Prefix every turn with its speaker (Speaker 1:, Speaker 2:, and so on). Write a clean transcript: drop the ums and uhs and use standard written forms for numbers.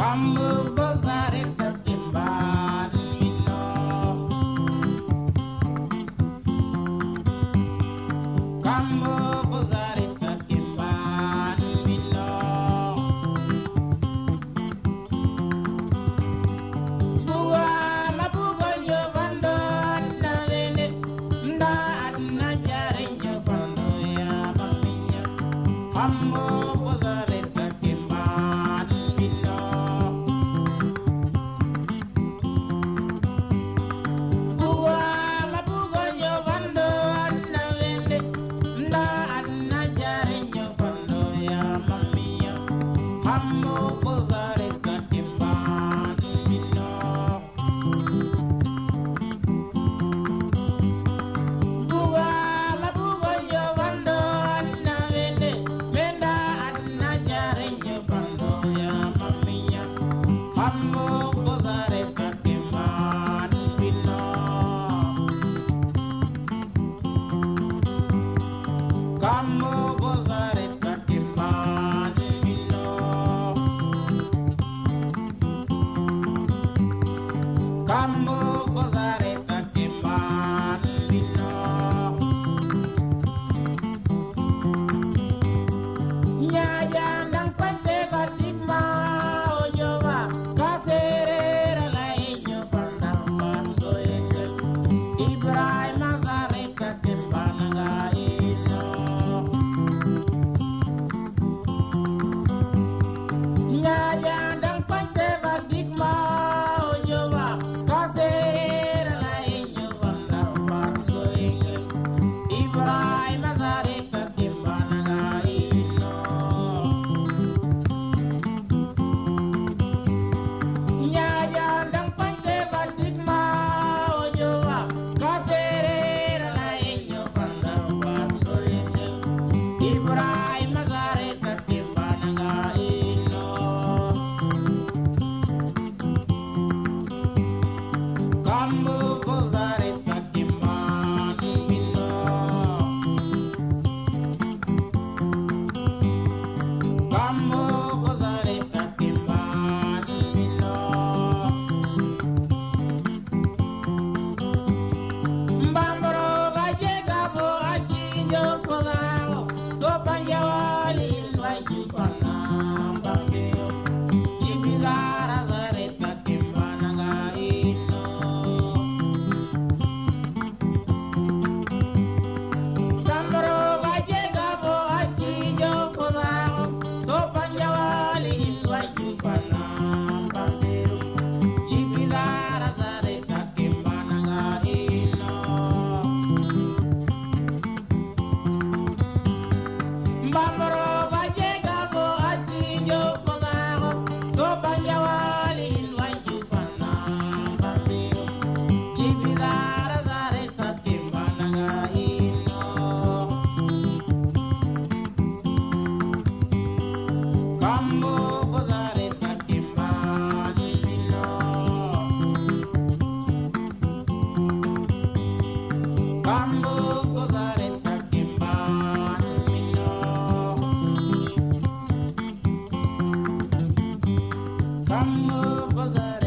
Speaker 1: Kambu bozare tatimban mino. Kambu bozare tatimban mino. Buwa mabugo jovando na vene nda adna jare jovando ya maminya. Kambu bozare tatimban mino. Buwa mabugo jovando na vene nda adna jare jovando ya maminya. Kambu bozare tatimban mino. Buwa mabugo jovando na vene menda adna jare jovando ya maminya. Kambu bozare tatimban mino. Kambu bozare tatimban mino. Kambu bozare tatimban mino. Nyayandang pate batikma ojowa kaserera lainyo pandamban goyengel. Ibrahim azare tatimban gaino. Nyayandang pate batikma ojowa kaserera lainyo pandamban goyengel. Ibrahim azare tatimban gaino. Nyayandang pante batikma ojowa kaserera lainyo pandamban goyengel. Ibrahim azare tatimban gaino. Kambu bozare tatimban mino. Kambu bozare tatimban mino. Mbambro gajega bo achinjo fogaro sopanjawali lwajupana mbambeo ibizara zare tatimban gaino. Mbambro gajega bo achinjo fogaro sopanjawali lwajupana mbambeo ibizara zare tatimban gaino. Mbambro gajega bo achinjo fogaro sopanjawali lwajupana mbambeo ibizara zare tatimban gaino. Kambu bozare tatimban mino. Kambu bozare tatimban mino. Kambu bozare